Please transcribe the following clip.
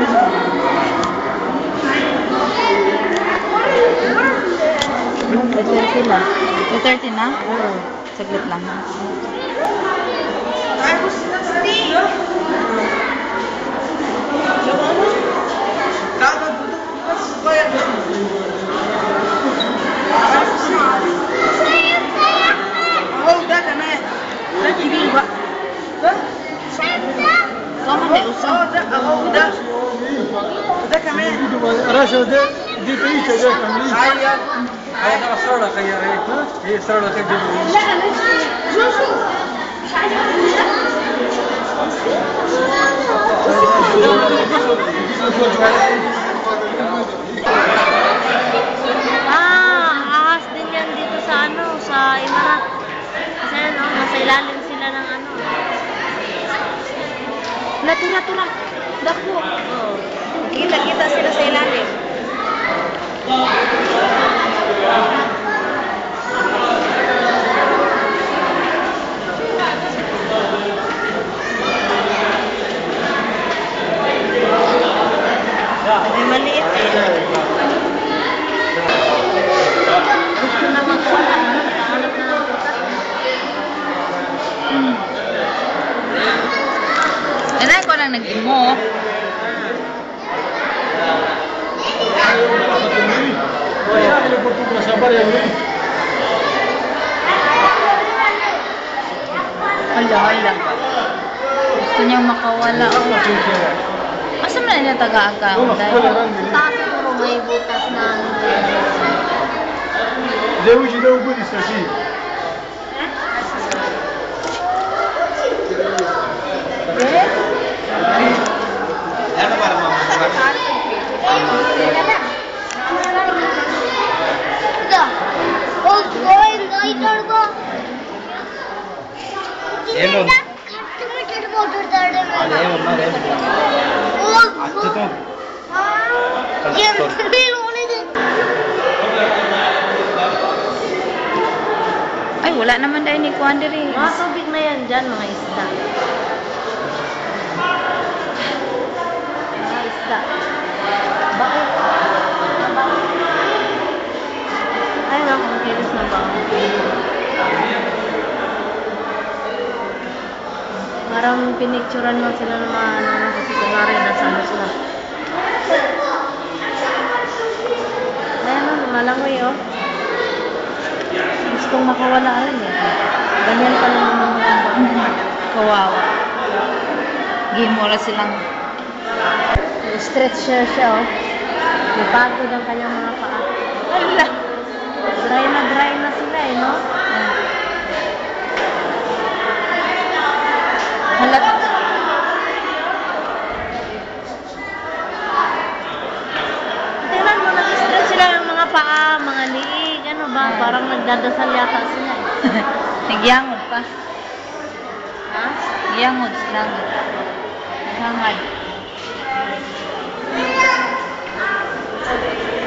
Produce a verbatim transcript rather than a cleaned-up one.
thirty na. thirty na? Oo. Saglit lang. ده كمان ده كبير بقى ده Kamu deh usah. اه ده اهو ده وده كمان راسه ده دي تعيش ده كمان ايوه هاي ده صورة خير هي صورة خير لا شو شو مش Ah, ahas din yan dito sa ano, sa Imarat. Kasi ano, nasa ilalim sila ng ano. Natura-tura. Dako. Oh. Kita-kita sila sa ilalim. May maliit eh. Gusto na magwala. Nakahanap na ng putat. Nanay ko lang nag-imo. Hala, hala. Gusto niyang makawala. Asa man niya taga-account? Taas siguro may butas na ano. Девушки да угодишь, Саши. Emon. Ada emon, ada emon. Acı tuh. Ay, wala naman dahil ni Kuan diri. Mga tubig na yan dyan, mga isda. Mga isda. Bakit? Ay, nga, kung kilos na ba? Parang pinicturan mo sila ng mga ano, kasi kunwari nasa ano sila. Ayan o, malangoy o. Gustong makawala rin eh. Ganyan pa naman ng mga Kawawa. Gimora silang. stretch siya siya o. May pagod ang kanyang mga paa. Hala. Dry na dry na sila eh, no? Hala. Tingnan mo, nag-stretch sila yung mga paa, mga liig, ano ba? Parang nagdadasal yata sila eh. Nagyangod pa. Ha? Nagyangod silang. Naghangad.